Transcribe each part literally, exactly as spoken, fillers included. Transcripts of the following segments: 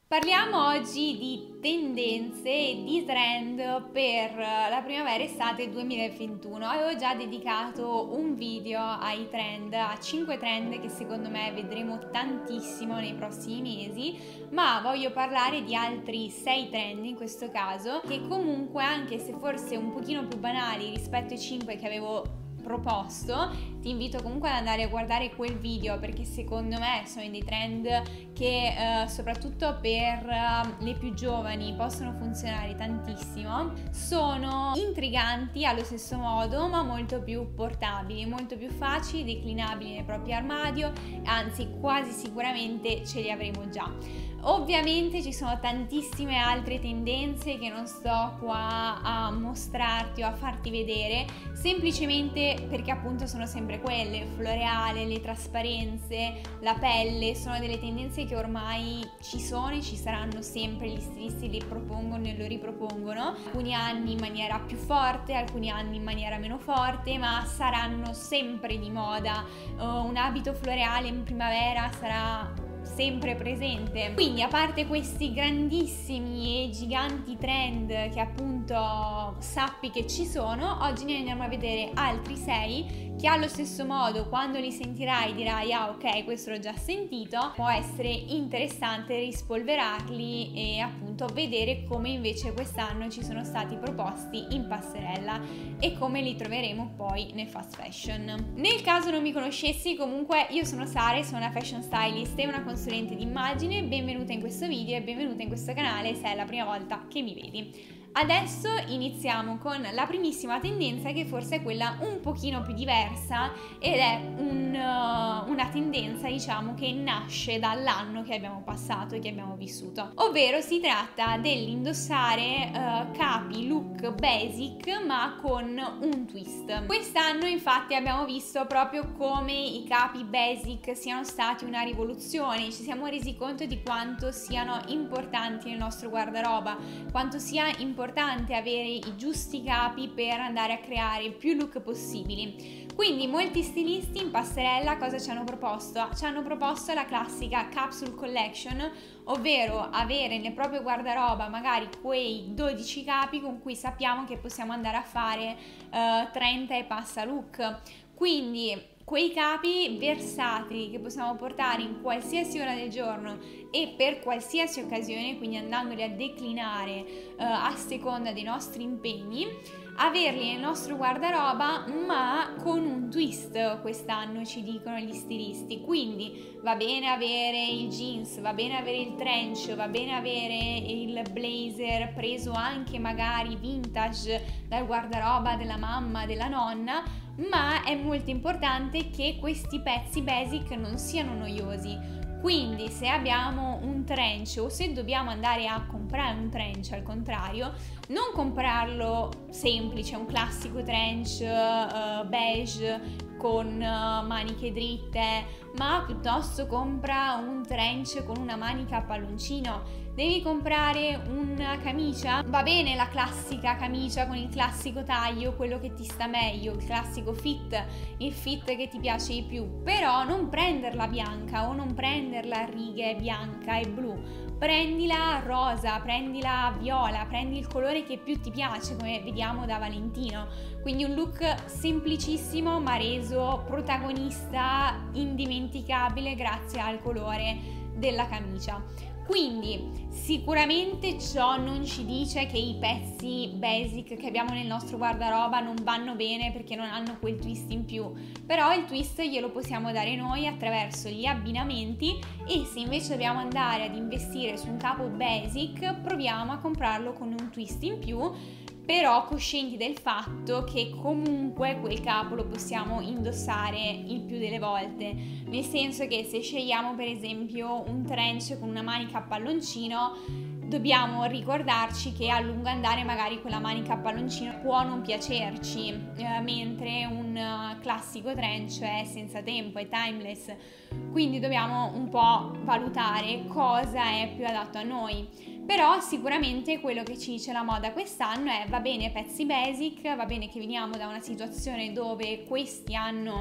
Parliamo oggi di tendenze e di trend per la primavera-estate duemilaventuno. Avevo già dedicato un video ai trend, a cinque trend che secondo me vedremo tantissimo nei prossimi mesi, ma voglio parlare di altri sei trend in questo caso, che comunque, anche se forse un pochino più banali rispetto ai cinque che avevo proposto, ti invito comunque ad andare a guardare quel video, perché secondo me sono dei trend che eh, soprattutto per eh, le più giovani possono funzionare tantissimo. Sono intriganti allo stesso modo, ma molto più portabili, molto più facili, declinabili nel proprio armadio, anzi quasi sicuramente ce li avremo già. Ovviamente ci sono tantissime altre tendenze che non sto qua a mostrarti o a farti vedere, semplicemente perché appunto sono sempre quelle: il floreale, le trasparenze, la pelle. Sono delle tendenze che ormai ci sono e ci saranno sempre, gli stilisti le propongono e lo ripropongono, alcuni anni in maniera più forte, alcuni anni in maniera meno forte, ma saranno sempre di moda. Uh, un abito floreale in primavera sarà sempre presente. Quindi, a parte questi grandissimi e giganti trend che appunto sappi che ci sono, oggi ne andiamo a vedere altri sei che allo stesso modo, quando li sentirai, dirai ah ok, questo l'ho già sentito. Può essere interessante rispolverarli e appunto vedere come invece quest'anno ci sono stati proposti in passerella e come li troveremo poi nel fast fashion. Nel caso non mi conoscessi, comunque io sono Sara, sono una fashion stylist e una consulente d'immagine. Benvenuta in questo video e benvenuta in questo canale se è la prima volta che mi vedi. Adesso iniziamo con la primissima tendenza, che forse è quella un pochino più diversa ed è un, uh, una tendenza, diciamo, che nasce dall'anno che abbiamo passato e che abbiamo vissuto, ovvero si tratta dell'indossare uh, capi, look basic ma con un twist. Quest'anno infatti abbiamo visto proprio come i capi basic siano stati una rivoluzione, ci siamo resi conto di quanto siano importanti nel nostro guardaroba, quanto sia importante importante avere i giusti capi per andare a creare il più look possibili. Quindi molti stilisti in passerella cosa ci hanno proposto? Ci hanno proposto la classica capsule collection, ovvero avere nel proprio guardaroba magari quei dodici capi con cui sappiamo che possiamo andare a fare uh, trenta e passa look. Quindi quei capi versatili che possiamo portare in qualsiasi ora del giorno e per qualsiasi occasione, quindi andandoli a declinare uh, a seconda dei nostri impegni, averli nel nostro guardaroba ma con un twist. Quest'anno ci dicono gli stilisti, quindi va bene avere il jeans, va bene avere il trench, va bene avere il blazer preso anche magari vintage dal guardaroba della mamma, della nonna, ma è molto importante che questi pezzi basic non siano noiosi. Quindi se abbiamo un trench o se dobbiamo andare a comprare un trench, al contrario, non comprarlo semplice, un classico trench uh, beige con uh, maniche dritte, ma piuttosto compra un trench con una manica a palloncino. Devi comprare una camicia? Va bene la classica camicia con il classico taglio, quello che ti sta meglio, il classico fit, il fit che ti piace di più, però non prenderla bianca o non prenderla a righe bianca e blu. Prendila rosa, prendila viola, prendi il colore che più ti piace, come vediamo da Valentino. Quindi un look semplicissimo ma reso protagonista, indimenticabile grazie al colore della camicia. Quindi sicuramente ciò non ci dice che i pezzi basic che abbiamo nel nostro guardaroba non vanno bene perché non hanno quel twist in più, però il twist glielo possiamo dare noi attraverso gli abbinamenti, e se invece dobbiamo andare ad investire su un capo basic, proviamo a comprarlo con un twist in più, però coscienti del fatto che comunque quel capo lo possiamo indossare il più delle volte, nel senso che se scegliamo per esempio un trench con una manica a palloncino, dobbiamo ricordarci che a lungo andare magari quella manica a palloncino può non piacerci, eh, mentre un uh, classico trench è senza tempo, è timeless, quindi dobbiamo un po' valutare cosa è più adatto a noi. Però sicuramente quello che ci dice la moda quest'anno è: va bene pezzi basic, va bene che veniamo da una situazione dove questi hanno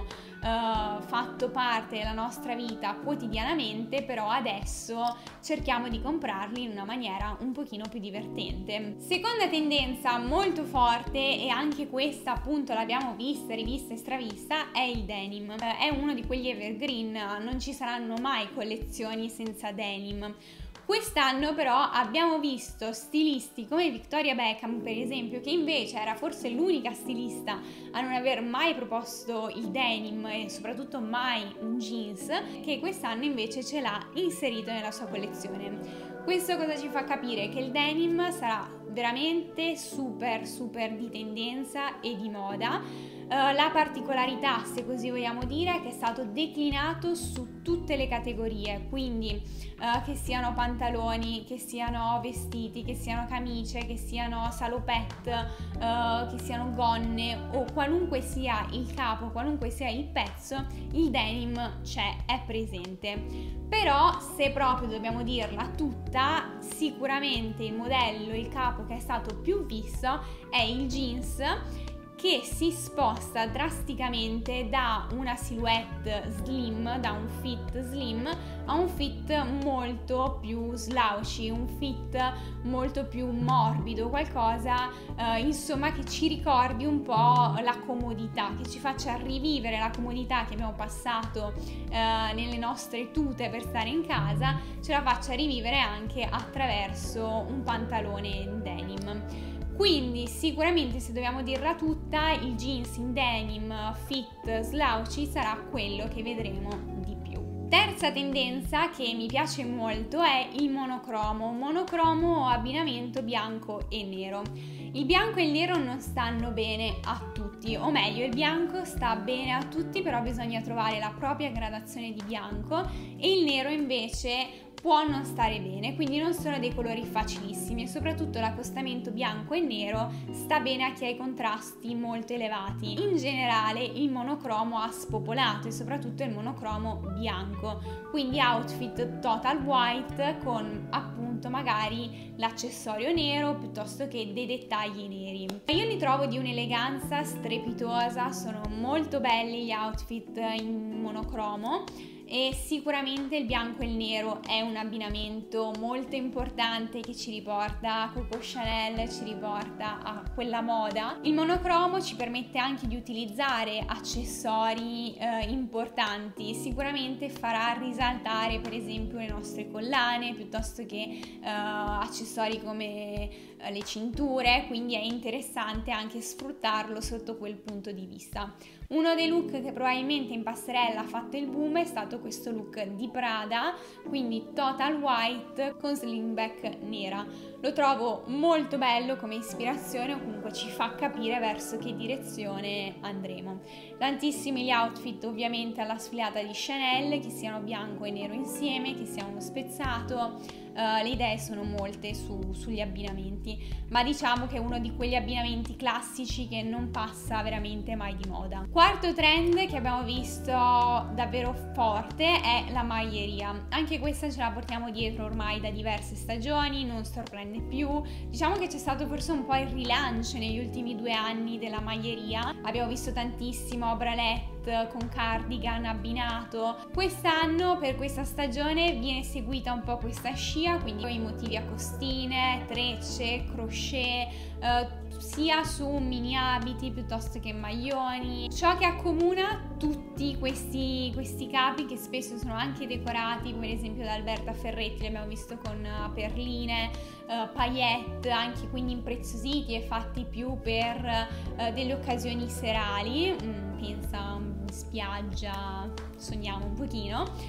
uh, fatto parte della nostra vita quotidianamente, però adesso cerchiamo di comprarli in una maniera un pochino più divertente. Seconda tendenza molto forte, e anche questa appunto l'abbiamo vista, rivista e stravista, è il denim. Uh, è uno di quegli evergreen, non ci saranno mai collezioni senza denim. Quest'anno però abbiamo visto stilisti come Victoria Beckham, per esempio, che invece era forse l'unica stilista a non aver mai proposto il denim e soprattutto mai un jeans, che quest'anno invece ce l'ha inserito nella sua collezione. Questo cosa ci fa capire? Che il denim sarà veramente super super di tendenza e di moda. Uh, la particolarità, se così vogliamo dire, è che è stato declinato su tutte le categorie, quindi uh, che siano pantaloni, che siano vestiti, che siano camicie, che siano salopette, uh, che siano gonne, o qualunque sia il capo, qualunque sia il pezzo, il denim c'è, è presente. Però se proprio dobbiamo dirla tutta, sicuramente il modello, il capo che è stato più visto è il jeans, che si sposta drasticamente da una silhouette slim, da un fit slim a un fit molto più slouchy, un fit molto più morbido, qualcosa eh, insomma che ci ricordi un po' la comodità, che ci faccia rivivere la comodità che abbiamo passato eh, nelle nostre tute per stare in casa, ce la faccia rivivere anche attraverso un pantalone in denim. Quindi sicuramente, se dobbiamo dirla tutta, il jeans in denim fit slouchy sarà quello che vedremo di più. Terza tendenza che mi piace molto è il monocromo, monocromo o abbinamento bianco e nero. Il bianco e il nero non stanno bene a tutti, o meglio, il bianco sta bene a tutti, però bisogna trovare la propria gradazione di bianco, e il nero invece può non stare bene, quindi non sono dei colori facilissimi, e soprattutto l'accostamento bianco e nero sta bene a chi ha i contrasti molto elevati. In generale il monocromo ha spopolato, e soprattutto il monocromo bianco, quindi outfit total white con appunto magari l'accessorio nero piuttosto che dei dettagli neri. Io li trovo di un'eleganza strepitosa, sono molto belli gli outfit in monocromo, e sicuramente il bianco e il nero è un abbinamento molto importante che ci riporta a Coco Chanel, ci riporta a quella moda. Il monocromo ci permette anche di utilizzare accessori eh, importanti, sicuramente farà risaltare per esempio le nostre collane piuttosto che eh, accessori come eh, le cinture, quindi è interessante anche sfruttarlo sotto quel punto di vista. Uno dei look che probabilmente in passerella ha fatto il boom è stato questo look di Prada, quindi total white con slingback nera. Lo trovo molto bello come ispirazione, o comunque ci fa capire verso che direzione andremo. Tantissimi gli outfit ovviamente alla sfilata di Chanel, che siano bianco e nero insieme, che sia uno spezzato. Uh, le idee sono molte su, sugli abbinamenti, ma diciamo che è uno di quegli abbinamenti classici che non passa veramente mai di moda. Quarto trend che abbiamo visto davvero forte è la maglieria. Anche questa ce la portiamo dietro ormai da diverse stagioni, non sorprende più. Diciamo che c'è stato forse un po' il rilancio negli ultimi due anni della maglieria. Abbiamo visto tantissimo bralette con cardigan abbinato. Quest'anno, per questa stagione, viene seguita un po' questa scia, quindi i motivi a costine, trecce, crochet, eh, sia su mini abiti piuttosto che maglioni. Ciò che accomuna tutti questi, questi capi, che spesso sono anche decorati, come ad esempio da Alberta Ferretti, li abbiamo visto con uh, perline, uh, paillette, anche quindi impreziositi e fatti più per uh, delle occasioni serali, mm, pensa in spiaggia, sogniamo un pochino.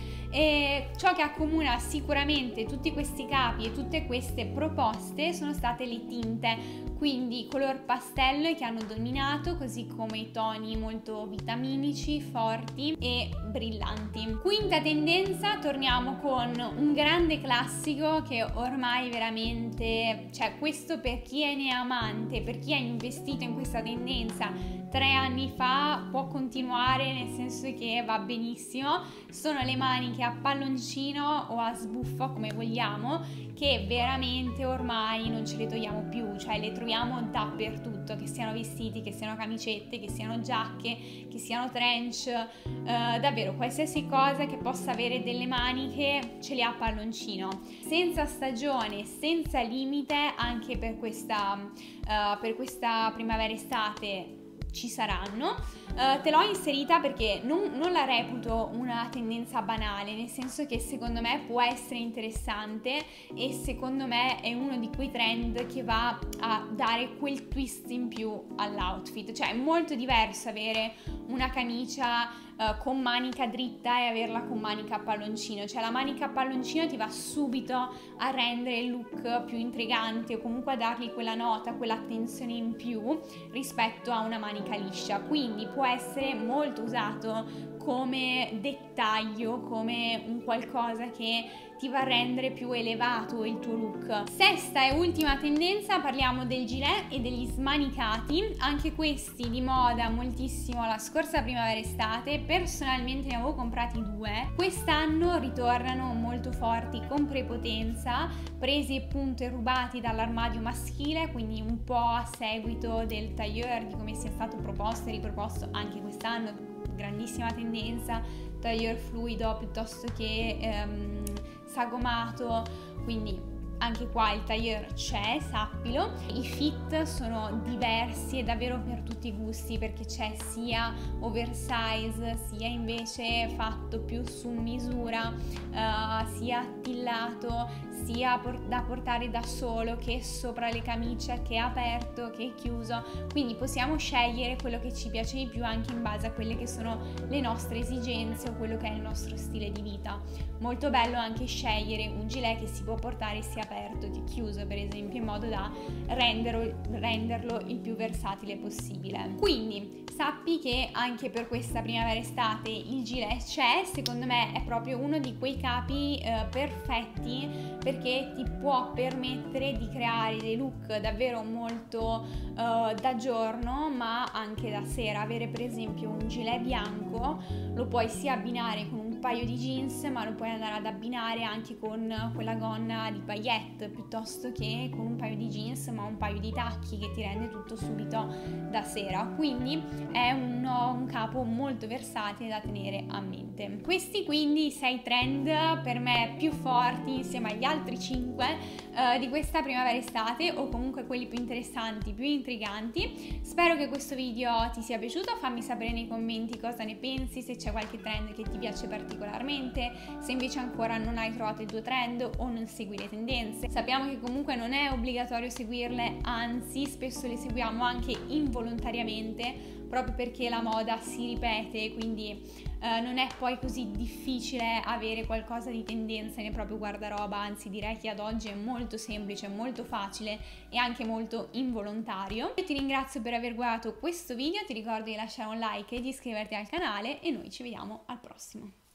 E ciò che accomuna sicuramente tutti questi capi e tutte queste proposte sono state le tinte, quindi color pastello che hanno dominato, così come i toni molto vitaminici, forti e brillanti. Quinta tendenza, torniamo con un grande classico che ormai veramente, cioè questo per chi ne è amante, per chi ha investito in questa tendenza tre anni fa può continuare, nel senso che va benissimo. Sono le maniche a palloncino o a sbuffo, come vogliamo, che veramente ormai non ce le togliamo più, cioè le troviamo dappertutto, che siano vestiti, che siano camicette, che siano giacche, che siano trench, eh, davvero qualsiasi cosa che possa avere delle maniche ce le ha a palloncino, senza stagione, senza limite. Anche per questa, uh, per questa primavera-estate ci saranno. Uh, te l'ho inserita perché non, non la reputo una tendenza banale, nel senso che secondo me può essere interessante e secondo me è uno di quei trend che va a dare quel twist in più all'outfit. Cioè è molto diverso avere una camicia uh, con manica dritta e averla con manica a palloncino, cioè la manica a palloncino ti va subito a rendere il look più intrigante o comunque a dargli quella nota, quell'attenzione in più rispetto a una manica liscia, quindi può essere molto usato come dettaglio, come un qualcosa che ti va a rendere più elevato il tuo look. Sesta e ultima tendenza, parliamo del gilet e degli smanicati, anche questi di moda moltissimo la scorsa primavera-estate, personalmente ne avevo comprati due, quest'anno ritornano molto forti con prepotenza, presi appunto e rubati dall'armadio maschile, quindi un po' a seguito del tailleur, di come sia stato proposto e riproposto anche quest'anno, grandissima tendenza, tailleur fluido piuttosto che ehm, sagomato, quindi anche qua il tailleur c'è, sappilo. I fit sono diversi e davvero per tutti i gusti, perché c'è sia oversize, sia invece fatto più su misura, uh, sia attillato, sia por- da portare da solo, che sopra le camicie, che aperto, che chiuso. Quindi possiamo scegliere quello che ci piace di più anche in base a quelle che sono le nostre esigenze o quello che è il nostro stile di vita. Molto bello anche scegliere un gilet che si può portare sia aperto che chiuso, per esempio, in modo da renderlo, renderlo il più versatile possibile. Quindi sappi che anche per questa primavera-estate il gilet c'è, secondo me è proprio uno di quei capi eh, perfetti, perché ti può permettere di creare dei look davvero molto eh, da giorno ma anche da sera. Avere per esempio un gilet bianco lo puoi sia abbinare con un paio di jeans, ma lo puoi andare ad abbinare anche con quella gonna di paillette, piuttosto che con un paio di jeans ma un paio di tacchi, che ti rende tutto subito da sera. Quindi è un, un capo molto versatile da tenere a mente. Questi quindi sei trend per me più forti insieme agli altri cinque eh, di questa primavera-estate, o comunque quelli più interessanti, più intriganti. Spero che questo video ti sia piaciuto, fammi sapere nei commenti cosa ne pensi, se c'è qualche trend che ti piace particolarmente, se invece ancora non hai trovato il tuo trend o non segui le tendenze. Sappiamo che comunque non è obbligatorio seguirle, anzi spesso le seguiamo anche involontariamente, proprio perché la moda si ripete, quindi eh, non è poi così difficile avere qualcosa di tendenza nel proprio guardaroba, anzi direi che ad oggi è molto semplice, molto facile e anche molto involontario. Io ti ringrazio per aver guardato questo video, ti ricordo di lasciare un like e di iscriverti al canale e noi ci vediamo al prossimo.